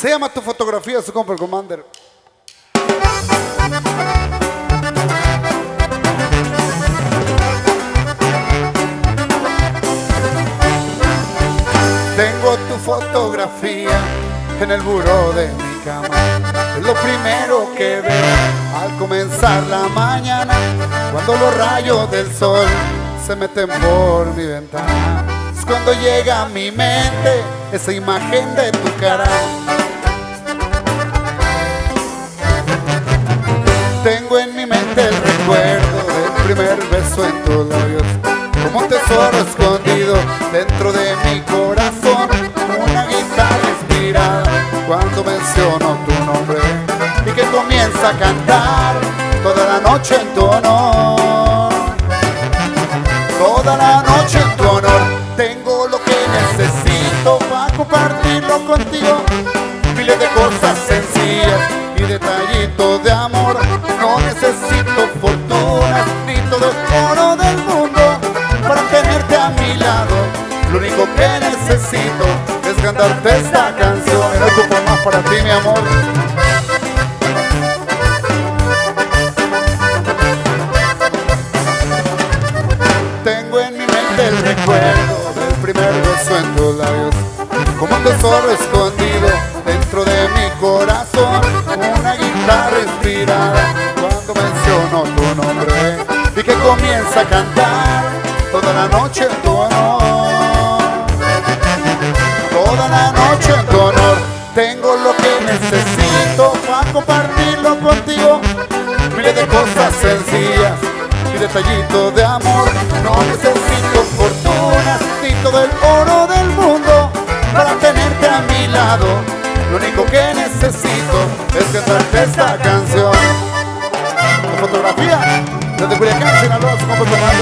Se llama Tu Fotografía, su compa el Commander. Tengo tu fotografía en el buró de mi cama. Es lo primero que veo al comenzar la mañana, cuando los rayos del sol se meten por mi ventana. Es cuando llega a mi mente esa imagen de tu cara. Tengo en mi mente el recuerdo del primer beso en tus labios, como un tesoro escondido dentro de mi corazón, una guitarra inspirada cuando menciono tu nombre y que comienza a cantar toda la noche en tu honor. Toda la noche en tu honor. Tengo lo que necesito para compartirlo contigo, miles de cosas sencillas y detallitos de amor. No necesito fortunas ni todo el oro del mundo para tenerte a mi lado. Lo único que necesito es cantarte esta canción. Y no ocupo más para ti, mi amor. Tengo en mi mente el recuerdo del primer beso en tus labios, como un tesoro escondido dentro de mi corazón, una guitarra inspirada cuando menciono tu nombre y que comienza a cantar toda la noche en tu honor. Toda la noche en tu honor. Tengo lo que necesito para compartirlo contigo, miles de cosas sencillas y detallitos de amor. No necesito fortunas ni todo el oro del mundo para tenerte a mi lado. Lo único que necesito es cantarte esta canción. La fotografía desde Culiacán, Sinaloa, su compa